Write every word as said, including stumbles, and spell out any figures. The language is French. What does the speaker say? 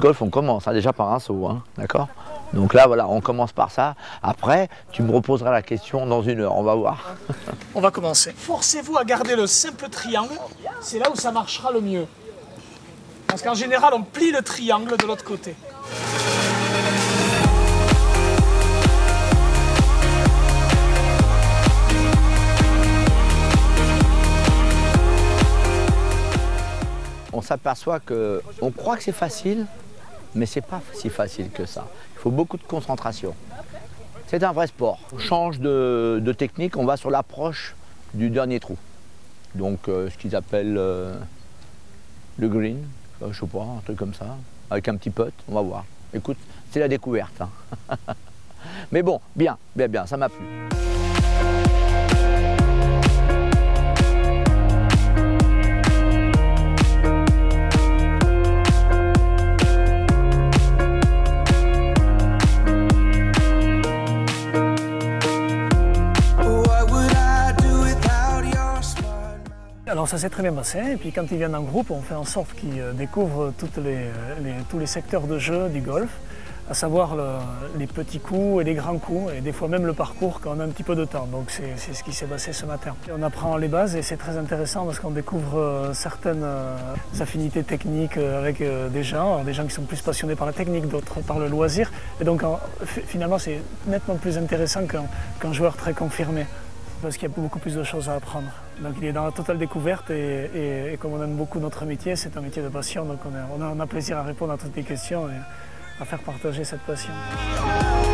golf, on commence hein, déjà par un saut, hein, d'accord? Donc là, voilà, on commence par ça. Après, tu me reposeras la question dans une heure, on va voir. On va commencer. Forcez-vous à garder le simple triangle, c'est là où ça marchera le mieux. Parce qu'en général, on plie le triangle de l'autre côté. On s'aperçoit que, on croit que c'est facile, mais c'est pas si facile que ça. Il faut beaucoup de concentration. C'est un vrai sport. On change de, de technique, on va sur l'approche du dernier trou. Donc euh, ce qu'ils appellent euh, le green, euh, je sais pas, un truc comme ça, avec un petit putt, on va voir. Écoute, c'est la découverte. Hein. Mais bon, bien, bien, bien, ça m'a plu. Alors ça s'est très bien passé, et puis quand ils viennent en groupe, on fait en sorte qu'ils découvrent toutes les, les, tous les secteurs de jeu du golf, à savoir le, les petits coups et les grands coups, et des fois même le parcours quand on a un petit peu de temps. Donc c'est ce qui s'est passé ce matin. Et on apprend les bases et c'est très intéressant parce qu'on découvre certaines affinités techniques avec des gens, des gens qui sont plus passionnés par la technique, d'autres par le loisir. Et donc finalement c'est nettement plus intéressant qu'un qu'un joueur très confirmé, parce qu'il y a beaucoup plus de choses à apprendre. Donc il est dans la totale découverte et, et, et comme on aime beaucoup notre métier, c'est un métier de passion, donc on a, on a, on a plaisir à répondre à toutes les questions et à faire partager cette passion.